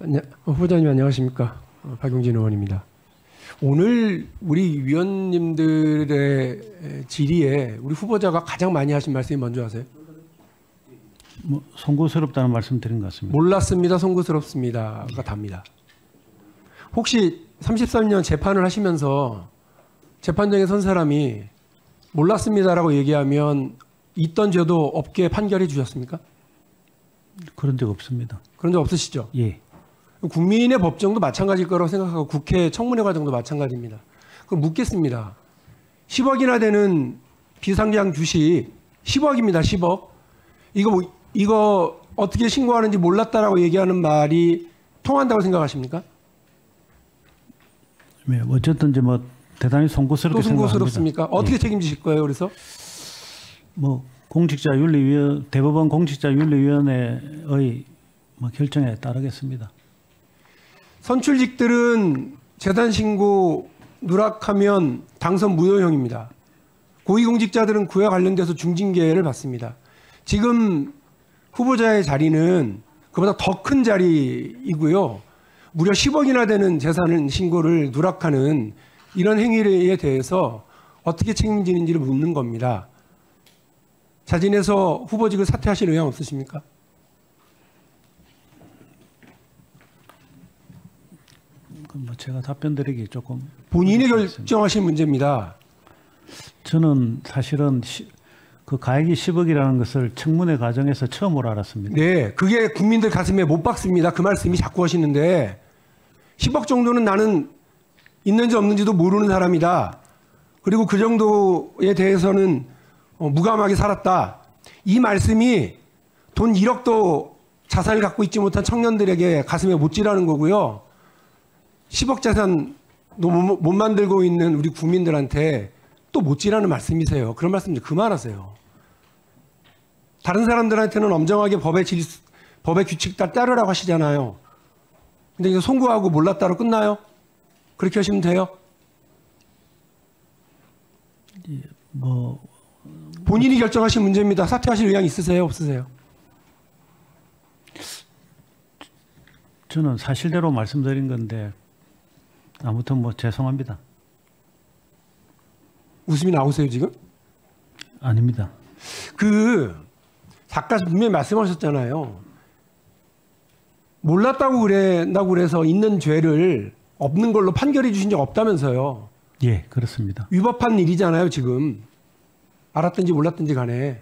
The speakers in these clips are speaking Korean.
후보자님 안녕하십니까? 박용진 의원입니다. 오늘 우리 위원님들의 질의에 우리 후보자가 가장 많이 하신 말씀이 뭔지 아세요? 뭐 송구스럽다는 말씀 드린 것 같습니다. 몰랐습니다. 송구스럽습니다가 답니다. 혹시 33년 재판을 하시면서 재판장에 선 사람이 몰랐습니다라고 얘기하면 있던 죄도 없게 판결해 주셨습니까? 그런 적 없습니다. 그런 적 없으시죠? 예. 국민의 법정도 마찬가지일 거라고 생각하고 국회 청문회 과정도 마찬가지입니다. 그럼 묻겠습니다. 10억이나 되는 비상장 주식 10억입니다. 10억. 이거 어떻게 신고하는지 몰랐다라고 얘기하는 말이 통한다고 생각하십니까? 네, 어쨌든지 뭐 대단히 송구스럽게 또 송구스럽습니까? 생각합니다. 어떻게 예. 책임지실 거예요? 그래서 뭐 대법원 공직자윤리위원회의 뭐 결정에 따르겠습니다. 선출직들은 재단 신고 누락하면 당선 무효형입니다. 고위공직자들은 그와 관련돼서 중징계를 받습니다. 지금 후보자의 자리는 그보다 더 큰 자리이고요. 무려 10억이나 되는 재산 신고를 누락하는 이런 행위에 대해서 어떻게 책임지는지를 묻는 겁니다. 자진해서 후보직을 사퇴하실 의향 없으십니까? 뭐 제가 답변 드리기 조금 본인이 결정하신 문제입니다. 저는 사실은 그 가액이 10억이라는 것을 청문회 과정에서 처음으로 알았습니다. 네, 그게 국민들 가슴에 못 박습니다. 그 말씀이 자꾸 하시는데 10억 정도는 나는 있는지 없는지도 모르는 사람이다. 그리고 그 정도에 대해서는 무감하게 살았다. 이 말씀이 돈 1억도 자산을 갖고 있지 못한 청년들에게 가슴에 못질하는 거고요. 10억 자산도 못 만들고 있는 우리 국민들한테 또 못질하는 말씀이세요. 그런 말씀 좀 그만하세요. 다른 사람들한테는 엄정하게 법의 규칙 따르라고 하시잖아요. 근데 이거 송구하고 몰랐다로 끝나요? 그렇게 하시면 돼요? 예, 뭐 본인이 결정하신 문제입니다. 사퇴하실 의향 있으세요? 없으세요? 저는 사실대로 말씀드린 건데 아무튼 뭐 죄송합니다. 웃음이 나오세요 지금? 아닙니다. 아까 분명히 말씀하셨잖아요. 몰랐다고 그래서 있는 죄를 없는 걸로 판결해 주신 적 없다면서요. 예, 그렇습니다. 위법한 일이잖아요 지금. 알았든지 몰랐든지 간에.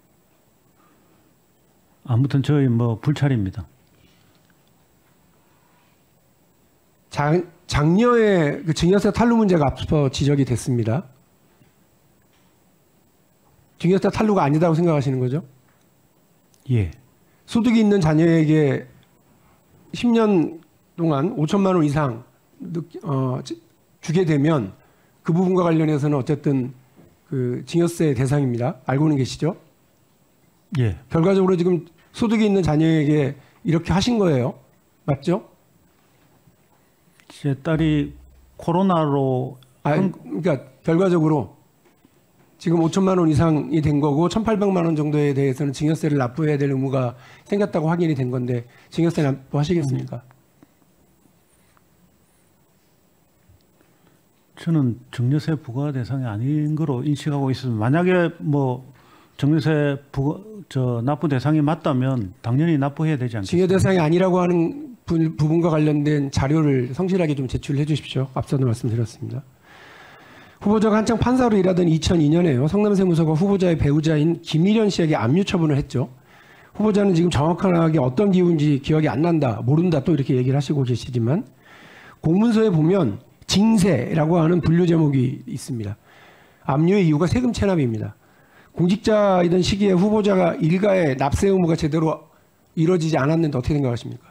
아무튼 저희 뭐 불찰입니다. 장녀의 그 증여세 탈루 문제가 앞서 지적이 됐습니다. 증여세 탈루가 아니다고 생각하시는 거죠? 예. 소득이 있는 자녀에게 10년 동안 5천만 원 이상 주게 되면 그 부분과 관련해서는 어쨌든 그 증여세 대상입니다. 알고는 계시죠? 예. 결과적으로 지금 소득이 있는 자녀에게 이렇게 하신 거예요. 맞죠? 제 딸이 코로나로 그러니까 결과적으로 지금 5천만 원 이상이 된 거고 1,800만 원 정도에 대해서는 증여세를 납부해야 될 의무가 생겼다고 확인이 된 건데 증여세 납부하시겠습니까? 저는 증여세 부과 대상이 아닌 거로 인식하고 있습니다. 만약에 뭐 증여세 납부 대상이 맞다면 당연히 납부해야 되지 않겠습니까? 증여 대상이 아니라고 하는 부분과 관련된 자료를 성실하게 좀 제출해 주십시오. 앞서도 말씀드렸습니다. 후보자가 한창 판사로 일하던 2002년에요. 성남세무서가 후보자의 배우자인 김일현 씨에게 압류 처분을 했죠. 후보자는 지금 정확하게 어떤 이유인지 기억이 안 난다, 모른다 또 이렇게 얘기를 하시고 계시지만 공문서에 보면 징세라고 하는 분류 제목이 있습니다. 압류의 이유가 세금 체납입니다. 공직자이던 시기에 후보자가 일가의 납세 의무가 제대로 이루어지지 않았는데 어떻게 생각하십니까?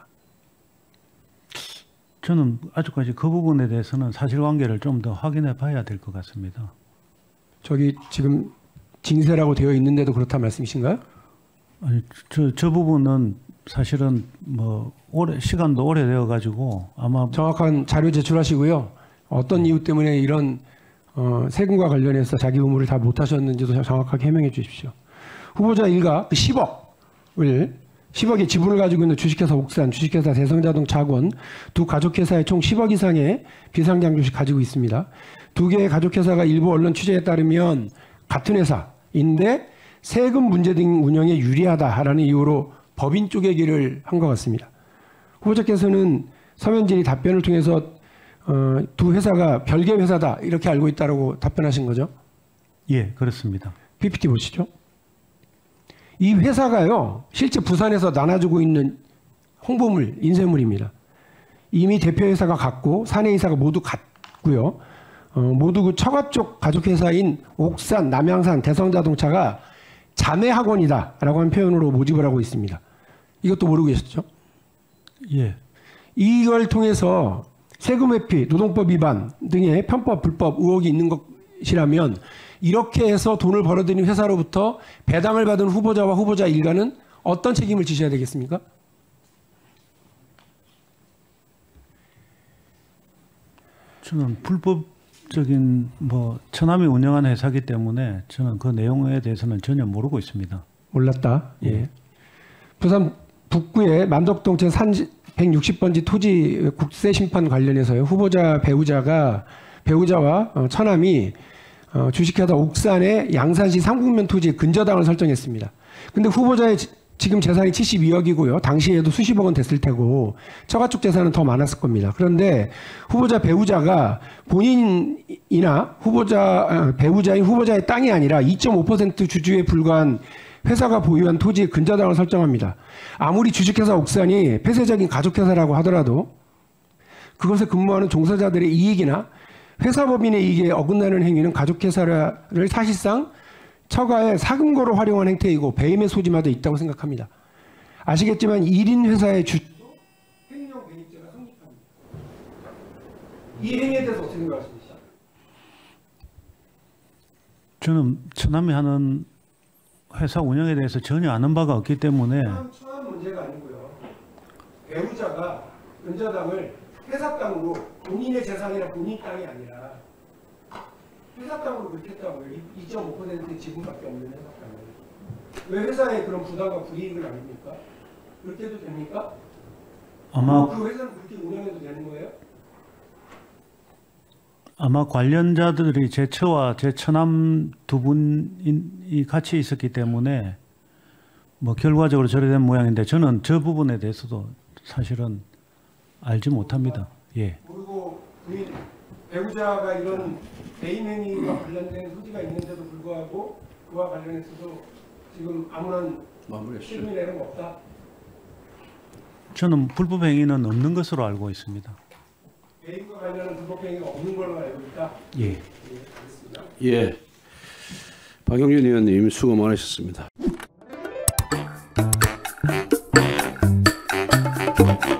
저는 아직까지 그 부분에 대해서는 사실관계를 좀 더 확인해 봐야 될 것 같습니다. 저기 지금 징세라고 되어 있는데도 그렇다 말씀이신가요? 아니, 저 부분은 사실은 뭐 시간도 오래되어 가지고 아마 정확한 자료 제출하시고요. 어떤 이유 때문에 이런 세금과 관련해서 자기 의무를 다 못하셨는지도 정확하게 해명해 주십시오. 후보자 일가 10억을 10억의 지분을 가지고 있는 주식회사 옥산, 주식회사 대성자동차 학원 두 가족회사에 총 10억 이상의 비상장 주식 가지고 있습니다. 두 개의 가족회사가 일부 언론 취재에 따르면 같은 회사인데 세금 문제 등 운영에 유리하다라는 이유로 법인 쪼개기를 한 것 같습니다. 후보자께서는 서면진이 답변을 통해서 두 회사가 별개 회사다 이렇게 알고 있다고 답변하신 거죠? 예, 그렇습니다. PPT 보시죠. 이 회사가요, 실제 부산에서 나눠주고 있는 홍보물, 인쇄물입니다. 이미 대표회사가 같고 사내이사가 모두 같고요. 모두 그 처가 쪽 가족회사인 옥산, 남양산, 대성자동차가 자매학원이다라고 하는 표현으로 모집을 하고 있습니다. 이것도 모르고 계셨죠? 예. 이걸 통해서 세금 회피, 노동법 위반 등의 편법, 불법 의혹이 있는 것이라면 이렇게 해서 돈을 벌어들인 회사로부터 배당을 받은 후보자와 후보자 일가는 어떤 책임을 지셔야 되겠습니까? 저는 불법적인 처남이 운영한 회사이기 때문에 저는 그 내용에 대해서는 전혀 모르고 있습니다. 몰랐다. 예. 부산 북구의 만덕동 제 160번지 토지 국세 심판 관련해서요. 후보자 배우자와 처남이 주식회사 옥산의 양산시 삼국면 토지에 근저당을 설정했습니다. 근데 후보자의 지금 재산이 72억이고요. 당시에도 수십억 원 됐을 테고 처가 쪽 재산은 더 많았을 겁니다. 그런데 후보자 배우자가 본인이나 배우자인 후보자의 땅이 아니라 2.5% 주주에 불과한 회사가 보유한 토지에 근저당을 설정합니다. 아무리 주식회사 옥산이 폐쇄적인 가족회사라고 하더라도 그것에 근무하는 종사자들의 이익이나 회사법인의 이익에 어긋나는 행위는 가족회사를 사실상 처가의 사금고로 활용한 행태이고 배임의 소지마다 있다고 생각합니다. 아시겠지만 1인 회사의 횡령 배임죄가 성립합니다. 이 행위에 대해서 어떻게 생각하십니까? 저는 처남이 하는 회사 운영에 대해서 전혀 아는 바가 없기 때문에 처남 문제가 아니고요. 배우자가 근저당을 회사 땅으로 본인의 재산이나 본인 땅이 아니라 회사 땅으로 그렇게 했다고요. 2.5%의 지분밖에 없는 회사 땅을. 왜 회사에 그런 부담과 불이익을 아닙니까? 그렇게 해도 됩니까? 아마 그 회사는 그렇게 운영해도 되는 거예요? 아마 관련자들이 제 처와 제 처남 두 분이 같이 있었기 때문에 결과적으로 저래 된 모양인데 저는 저 부분에 대해서도 사실은 알지 못합니다. 예. 그리고 배우자가 이런 배임 행위와 관련된 소지가 있는데도 불구하고 그와 관련해서도 지금 아무런 실무나 이런 거 없다? 저는 불법 행위는 없는 것으로 알고 있습니다. 배임과 관련한 불법 행위가 없는 걸로 알고 있다? 예. 예, 알겠습니다. 예. 박영준 의원님 수고 많으셨습니다.